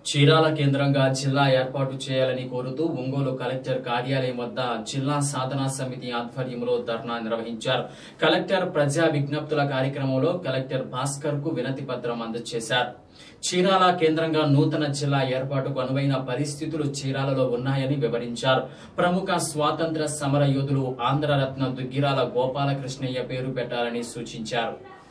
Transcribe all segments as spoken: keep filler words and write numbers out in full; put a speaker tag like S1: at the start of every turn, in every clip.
S1: చీరాల కేంద్రంగా జిల్లా ఏర్పాటు చేయాలని కోరుతూ ఒంగోలు కలెక్టర్ కార్యాలయం వద్ద జిల్లా సాధనా సమితి ఆధ్వర్యంలో ధర్నా నిర్వహించారు. కలెక్టర్ ప్రజా విజ్ఞప్తుల కార్యక్రమంలో కలెక్టర్ భాస్కర్ కు వినతి పత్రం అందజేశారు. చీరాల కేంద్రంగా నూతన జిల్లా ఏర్పాటుకు అనువైన పరిస్థితులు చీరాలలో ఉన్నాయని వివరించారు. ప్రముఖ స్వాతంత్ర సమర యోధులు ఆంధ్రరత్న దుగ్గిరాల గోపాలకృష్ణయ్య పేరు పెట్టాలని సూచించారు.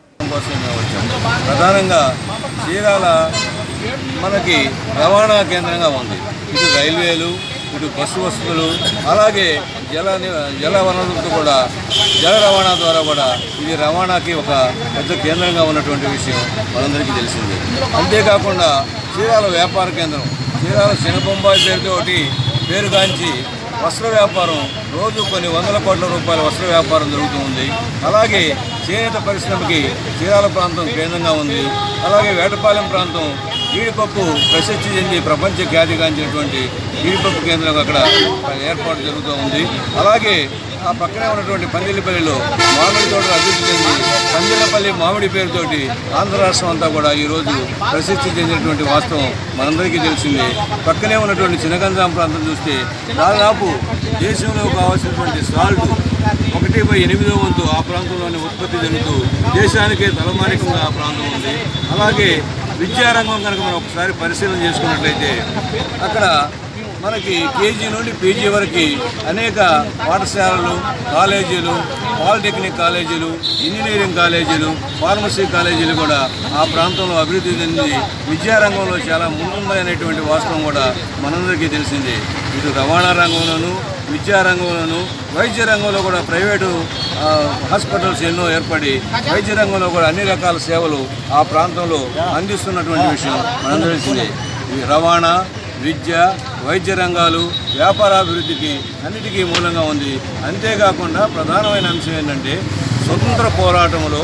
S2: ప్రధానంగా చీరాల మనకి రవాణా కేంద్రంగా ఉంది. ఇటు రైల్వేలు, ఇటు బస్సు వసతులు, అలాగే జల జల వనరులతో కూడా జల రవాణా ద్వారా కూడా ఇది రవాణాకి ఒక పెద్ద కేంద్రంగా ఉన్నటువంటి విషయం మనందరికీ తెలిసిందే. అంతేకాకుండా చీరాల వ్యాపార కేంద్రం, చీరాల శనబొంబాయి పేరుతోటి పేరుగాంచి వస్త్ర వ్యాపారం రోజు కొన్ని వందల కోట్ల రూపాయల వస్త్ర వ్యాపారం జరుగుతూ ఉంది. అలాగే చేనేత పరిశ్రమకి చీరాల ప్రాంతం కేంద్రంగా ఉంది. అలాగే వేటపాలెం ప్రాంతం జీడిపప్పు ప్రసిద్ధి చెంది ప్రపంచ ఖ్యాతిగాంచినటువంటి జీడిపప్పు కేంద్రం అక్కడ ఏర్పాటు జరుగుతూ ఉంది. అలాగే ఆ పక్కనే ఉన్నటువంటి పందిళ్ళపల్లిలో మామిడి తోటలు అభివృద్ధి చెంది పందిళ్ళపల్లి మామిడి పేరుతోటి ఆంధ్ర రాష్ట్రం అంతా కూడా ఈరోజు ప్రసిద్ధి చెందినటువంటి వాస్తవం మనందరికీ తెలిసిందే. పక్కనే ఉన్నటువంటి చినగంజాం ప్రాంతం చూస్తే దాదాపు దేశంలో కావాల్సినటువంటి సాల్ట్ ఒకటి బై ఎనిమిదో వంతు ఆ ప్రాంతంలోనే ఉత్పత్తి జరుగుతూ దేశానికే తలమానికంగా ఆ ప్రాంతం ఉంది. అలాగే విద్యారంగం కనుక మనం ఒకసారి పరిశీలన చేసుకున్నట్లయితే అక్కడ మనకి కేజీ నుండి పీజీ వరకు అనేక పాఠశాలలు, కాలేజీలు, పాలిటెక్నిక్ కాలేజీలు, ఇంజనీరింగ్ కాలేజీలు, ఫార్మసీ కాలేజీలు కూడా ఆ ప్రాంతంలో అభివృద్ధి చెంది విద్యారంగంలో చాలా ముందుందనేటువంటి వాస్తవం కూడా మనందరికీ తెలిసిందే. ఇటు రవాణా రంగంలోనూ, విద్యారంగంలోనూ, వైద్య రంగంలో కూడా ప్రైవేటు హాస్పిటల్స్ ఎన్నో ఏర్పడి వైద్య రంగంలో కూడా అన్ని రకాల సేవలు ఆ ప్రాంతంలో అందిస్తున్నటువంటి విషయం మనందరికీ తెలిసిందే. ఈ రవాణా, విద్య, వైద్య రంగాలు వ్యాపారాభివృద్ధికి అన్నిటికీ మూలంగా ఉంది. అంతేకాకుండా ప్రధానమైన అంశం ఏంటంటే స్వతంత్ర పోరాటంలో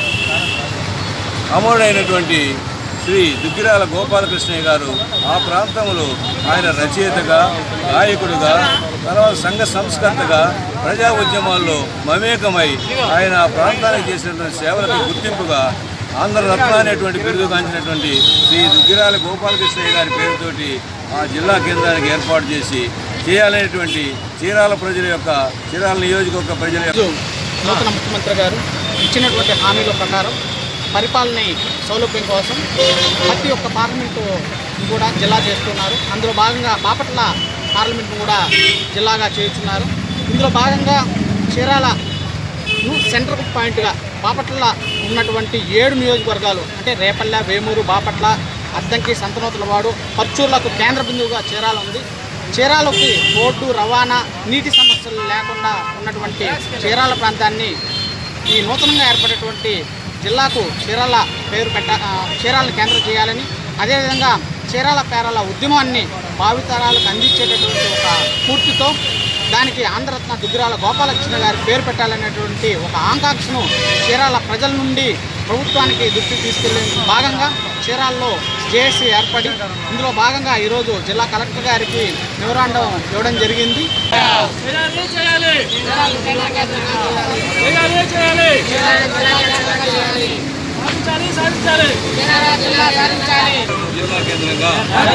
S2: అమరుడైనటువంటి శ్రీ దుగ్గిరాల గోపాలకృష్ణయ్య గారు ఆ ప్రాంతంలో ఆయన రచయితగా, గాయకుడుగా, తర్వాత సంఘ సంస్కర్తగా ప్రజా ఉద్యమాల్లో మమేకమై ఆయన ఆ ప్రాంతానికి చేసినటువంటి సేవలకు గుర్తింపుగా ఆంధ్రరత్న అనేటువంటి బిరుదుగాంచినటువంటి శ్రీ దుగ్గిరాల గోపాలకృష్ణయ్య గారి పేరుతోటి ఆ జిల్లా కేంద్రానికి ఏర్పాటు చేసి చేయాలనేటువంటి చీరాల ప్రజల యొక్క చీరాల నియోజకవర్గ ప్రజల యొక్క
S3: నూతన ముఖ్యమంత్రి గారు ఇచ్చినటువంటి హామీల ప్రకారం పరిపాలన సౌలభ్యం కోసం ప్రతి ఒక్క పార్లమెంటు కూడా జిల్లా చేస్తున్నారు. అందులో భాగంగా బాపట్ల పార్లమెంటు కూడా జిల్లాగా చేస్తున్నారు. ఇందులో భాగంగా చీరాల సెంటర్ పాయింట్గా బాపట్ల ఉన్నటువంటి ఏడు నియోజకవర్గాలు అంటే రేపల్లె, వేమూరు, బాపట్ల, అద్దంకి, సంతనూతలవాడు, పర్చూర్లకు కేంద్ర బిందువుగా చీరాల ఉంది. చీరాలకి రోడ్డు రవాణా, నీటి సమస్యలు లేకుండా ఉన్నటువంటి చీరాల ప్రాంతాన్ని ఈ నూతనంగా ఏర్పడేటువంటి జిల్లాకు చీరాల పేరు పెట్ట చీరాలను కేంద్రం చేయాలని, అదేవిధంగా చీరాల పేరాల ఉద్యమాన్ని భావితరాలకు అందించేటటువంటి ఒక పూర్తితో దానికి ఆంధ్రరత్న దుగ్గిరాల గోపాలకృష్ణ గారి పేరు పెట్టాలనేటువంటి ఒక ఆకాంక్షను చీరాల ప్రజల నుండి ప్రభుత్వానికి దృష్టికి తీసుకెళ్లే భాగంగా చీరాల్లో జేఏసీ ఏర్పడి ఇందులో భాగంగా ఈరోజు జిల్లా కలెక్టర్ గారికి మెమోరాండం ఇవ్వడం జరిగింది.
S2: జిల్లా కేంద్రంగా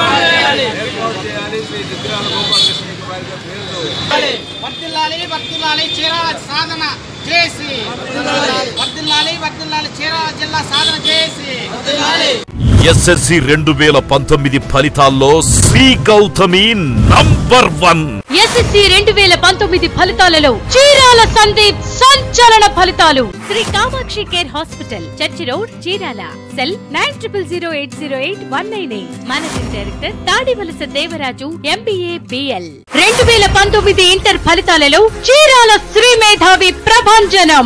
S3: వర్ధిల్లాలి వర్ధిల్లాలి చీరాల సాధన చేసి వర్ధిల్లాలి వర్ధిల్లాలి చీరాల జిల్లా సాధన చేసి
S4: ఎస్ఎస్సి రెండు వేల పంతొమ్మిది ఫలితాల్లో Sri Gautami number one.
S5: SSC రెండు వేల పంతొమ్మిది ఫలితాలలో చీరాల సందీప్ సంచలన ఫలితాలు. Sri Kamakshi care hospital, church road, Chirala. Cell nine triple zero eight zero eight one nine eight. Managing director Tadivalasa Devaraju, MBA, BL. రెండు వేల పంతొమ్మిది ఇంటర్ ఫలితాలలో చీరాల శ్రీ మేధావి ప్రభంజనం.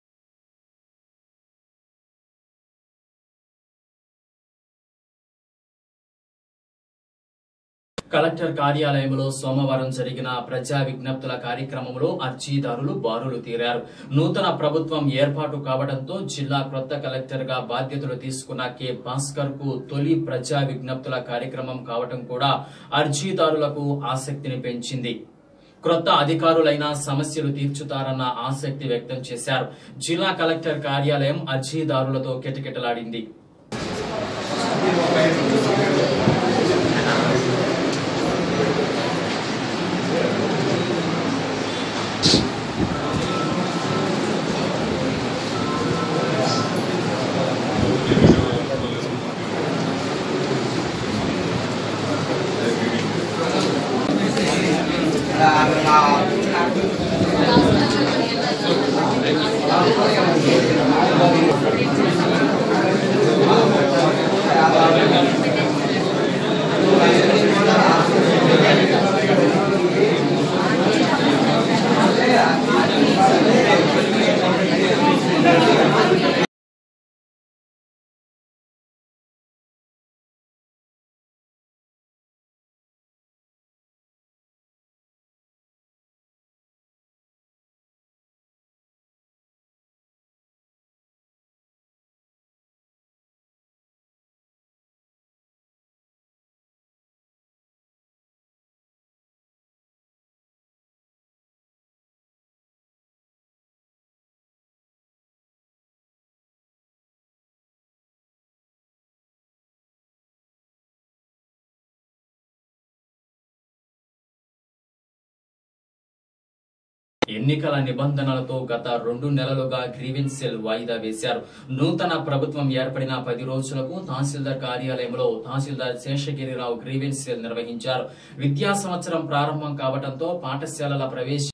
S1: కలెక్టర్ కార్యాలయంలో సోమవారం జరిగిన ప్రజా విజ్ఞప్తుల కార్యక్రమంలో అర్జీదారులు బారులు తీరారు. నూతన ప్రభుత్వం ఏర్పాటు కావడంతో జిల్లా కొత్త కలెక్టర్ గా బాధ్యతలు తీసుకున్న కె భాస్కర్ కు తొలి ప్రజా విజ్ఞప్తుల కార్యక్రమం కావడం కూడా అర్జీదారులకు ఆసక్తిని పెంచింది. క్రొత్త అధికారులైన సమస్యలు తీర్చుతారన్న ఆసక్తి వ్యక్తం చేశారు. జిల్లా కలెక్టర్ కార్యాలయం అర్జీదారులతో కిటకిటలాడింది. ఎన్నికల నిబంధనలతో గత రెండు నెలలుగా గ్రీవెన్స్ సెల్ వాయిదా వేశారు. నూతన ప్రభుత్వం ఏర్పడిన పది రోజులకు తహసీల్దార్ కార్యాలయంలో తహసీల్దార్ శేషగిరిరావు గ్రీవెన్స్ సెల్ నిర్వహించారు. విద్యా సంవత్సరం ప్రారంభం కావడంతో పాఠశాలల ప్రవేశ